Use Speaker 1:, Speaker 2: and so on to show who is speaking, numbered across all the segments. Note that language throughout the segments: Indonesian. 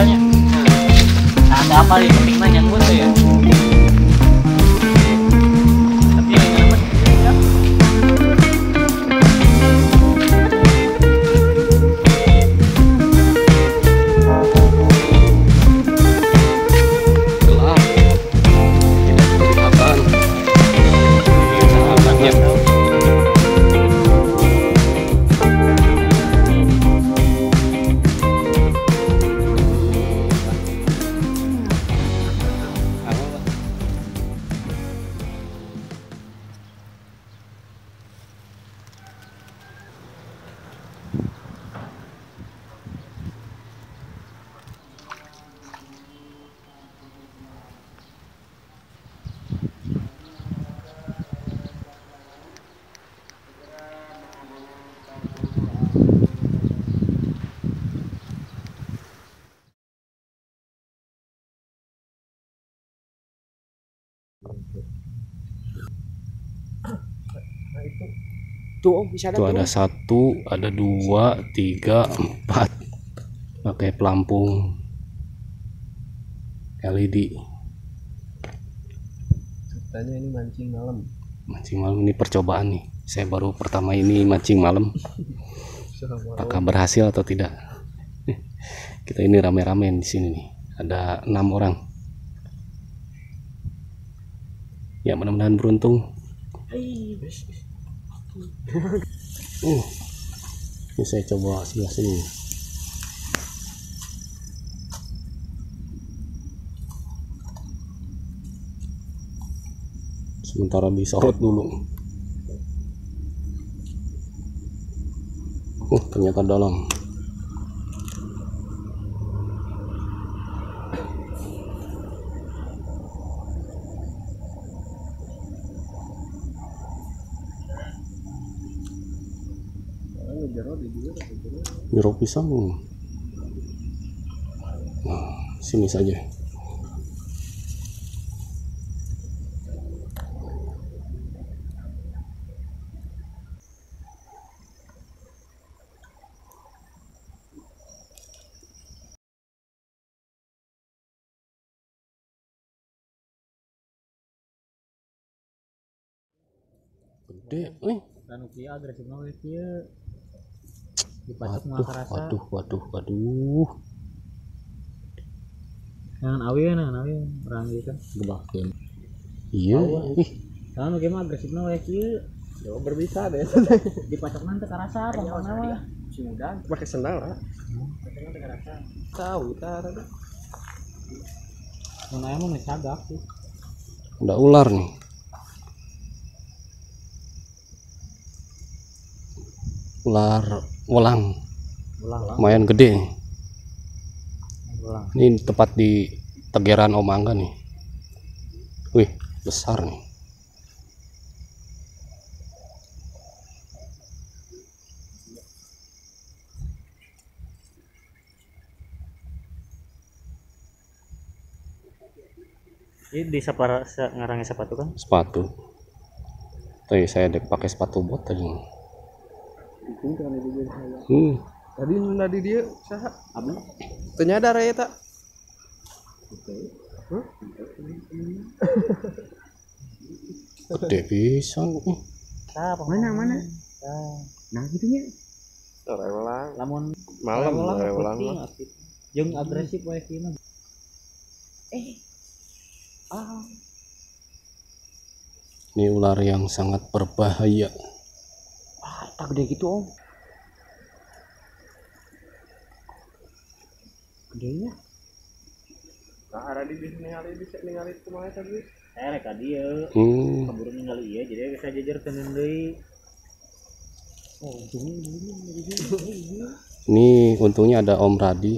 Speaker 1: modelnya. Nah, ada apa nih penting nanya gue tuh ya. Tapi yang dapat ya.
Speaker 2: Gelap, tidak kelihatan. Ini
Speaker 3: Tuh, bisa ada
Speaker 2: tuh
Speaker 3: tuh.
Speaker 2: ada 1, ada 2, 3, 4 pakai pelampung LED.
Speaker 3: Katanya ini mancing malam.
Speaker 2: Mancing malam ini percobaan nih. Saya baru pertama ini mancing malam. Apakah berhasil atau tidak? Kita ini rame-rame di sini nih. Ada 6 orang. Ya, mudah-mudahan beruntung. Ini saya coba sebelah sini. Sementara disorot dulu. Ternyata dalam. Jeruk pisang. Nah, sini saja. Gede,
Speaker 1: Kan kieu agresif mah we kieu. Dipacok mah kerasa.
Speaker 2: waduh.
Speaker 1: Jangan aweun orang ieu kan gebakeun.
Speaker 2: Iya,
Speaker 1: Kan oge mah agresif mah we kieu.
Speaker 3: Ya berbisa deh.
Speaker 1: Dipacok mah teu karasa pokokna mah.
Speaker 3: Si muda pakai sendal lah.
Speaker 1: Pacokna teu karasa.
Speaker 3: Tahu tar.
Speaker 1: Mun aya mah geus sagak sih.
Speaker 2: ada ular nih. Ular welang,
Speaker 1: Ulang.
Speaker 2: lumayan gede.
Speaker 1: Ulang.
Speaker 2: Ini tepat di tegeran Om Angga nih. Wih, besar nih.
Speaker 1: Ini di ngarangnya sepatu kan?
Speaker 2: Sepatu. Tadi saya dek pakai sepatu bot tadi.
Speaker 3: Tadi dia saha? Abi. Teu nyadar ya tak?
Speaker 2: Gede pisan.
Speaker 3: Mana?
Speaker 1: Nah gitunya.
Speaker 3: Rewelang.
Speaker 1: Lamun
Speaker 3: Malam
Speaker 1: rewelang
Speaker 3: rewelang.
Speaker 1: jeung agresif wae kieu mah.
Speaker 2: Ini ular yang sangat berbahaya.
Speaker 3: Tak gede gitu, Om. Gedenya. Nah, ada di sini bisa ningali kumaha tadi.
Speaker 1: Rek ka dieu. Kaburu ningali ieu jadi bisa jajarkeun deui.
Speaker 3: Oh,
Speaker 2: Ini untungnya ada Om Radi,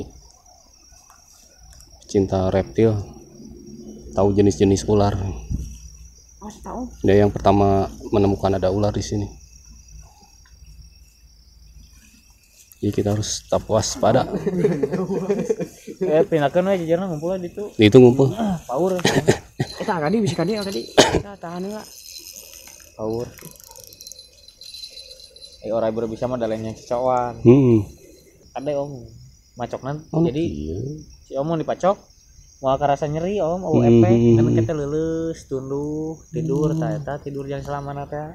Speaker 2: cinta reptil, tahu jenis-jenis ular.
Speaker 3: tahu.
Speaker 2: Dia yang pertama menemukan ada ular di sini. Jadi kita harus tetap waspada.
Speaker 1: Pindahkeun we jajarna ngumpul di ditu.
Speaker 2: Itu ngumpul.
Speaker 1: Power.
Speaker 3: Eta tadi bisa tadi. Kita tahan heula.
Speaker 1: Power. Orang baru bisa mah dalenya cecoan.
Speaker 2: Hmm.
Speaker 1: Ada Om. macokna.
Speaker 2: Oh,
Speaker 1: Jadi
Speaker 2: iya.
Speaker 1: si om mau dipacok moal karasa nyeri om efek dan kita leuleus tunduh tidur eta tidur yang selamana teh.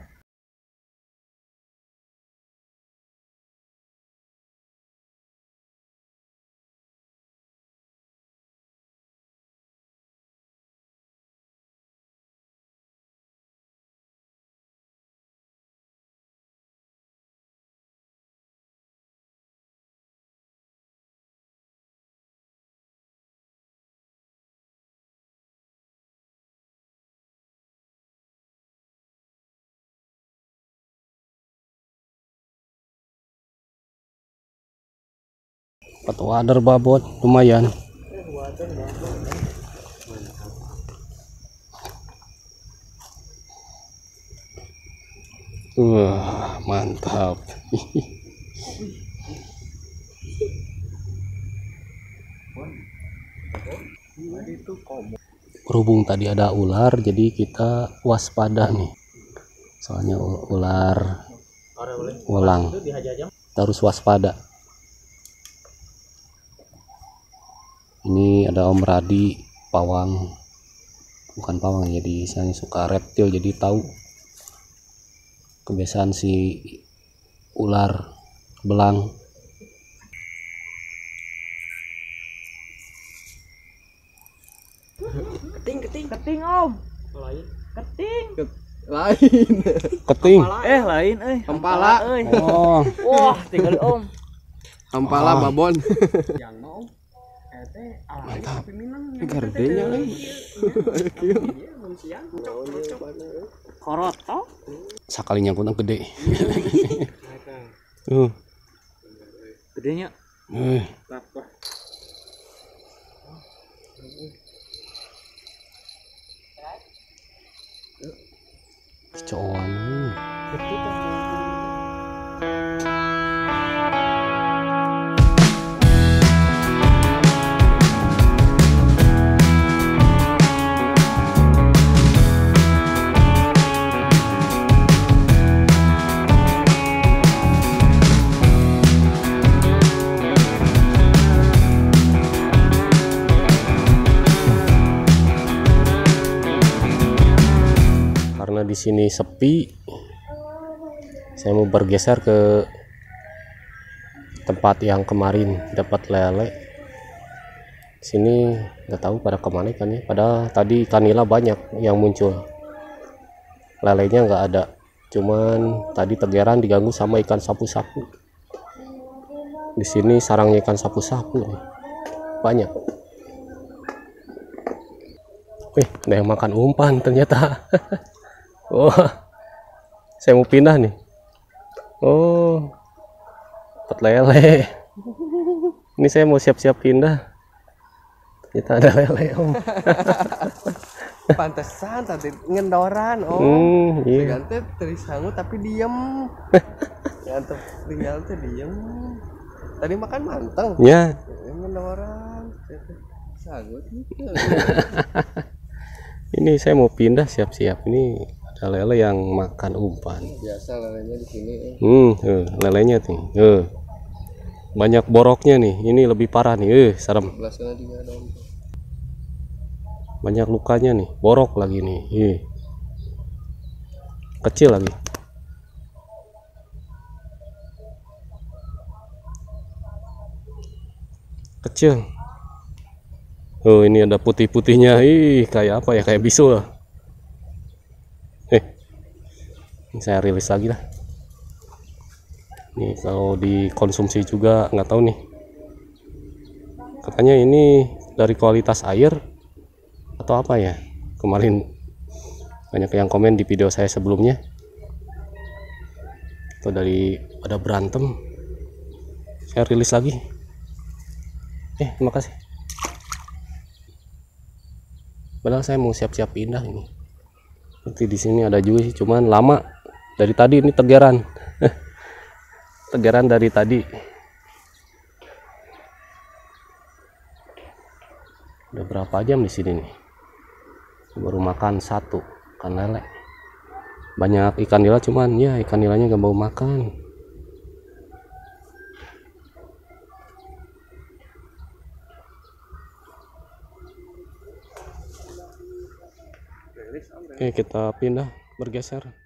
Speaker 2: Dapat wader babot lumayan. Wah, mantap. Berhubung tadi ada ular, jadi kita waspada nih. Soalnya ular ulang, kita harus waspada. Ini ada Om Radi, pawang, bukan pawang, jadi saya suka reptil, jadi tahu kebiasaan si ular belang.
Speaker 1: Keting om. Keting.
Speaker 3: Lain.
Speaker 2: Keting.
Speaker 1: Lain
Speaker 3: Hampala.
Speaker 2: Oh,
Speaker 1: Wah, tinggal om.
Speaker 3: Hampala babon.
Speaker 2: mantap.
Speaker 3: Gardenya lagi.
Speaker 1: Koroto.
Speaker 2: Sakalinya kunang gede.
Speaker 1: Gedenya.
Speaker 2: Kecoan. Karena di sini sepi, saya mau bergeser ke tempat yang kemarin dapat lele. Sini nggak tahu pada kemana ikannya. Padahal tadi ikan nila banyak yang muncul, lelenya nggak ada. Cuman tadi tegeran diganggu sama ikan sapu-sapu. Di sini sarangnya ikan sapu-sapu nih, banyak. Wih, ada yang makan umpan ternyata. Oh, saya mau pindah nih. Oh, dapat lele. Ini saya mau siap-siap pindah. Ternyata ada lele om.
Speaker 3: Pantesan tadi ngendoran om.
Speaker 2: Iya.
Speaker 3: Ganti terisangu tapi diem. Ganti tinggal teh diem. Tadi makan manteng.
Speaker 2: Ya.
Speaker 3: Ngendoran. Sagut gitu.
Speaker 2: Ini saya mau pindah siap-siap. Ini ada lele yang makan umpan.
Speaker 3: Biasa lelenya di sini.
Speaker 2: Lelenya tuh. Banyak boroknya nih. Ini lebih parah nih. Serem.
Speaker 3: Sebelah sana juga ada om.
Speaker 2: Banyak lukanya nih. Borok lagi nih. Kecil lagi. Kecil. Oh, ini ada putih-putihnya. Kayak apa ya? Kayak bisul. Ini saya rilis lagi lah. Nih kalau dikonsumsi juga nggak tahu nih. Katanya ini dari kualitas air atau apa ya? Kemarin banyak yang komen di video saya sebelumnya. Atau dari pada berantem. Saya rilis lagi. Terima kasih. Padahal saya mau siap-siap pindah ini. Nanti di sini ada juga sih, cuman lama. Dari tadi ini tegeran. Tegeran dari tadi. Udah berapa jam di sini nih? Baru makan satu ikan lele. Banyak ikan nila, cuman ya ikan nilanya gak mau makan.
Speaker 3: Paris Ambrel.
Speaker 2: Oke, kita pindah, bergeser.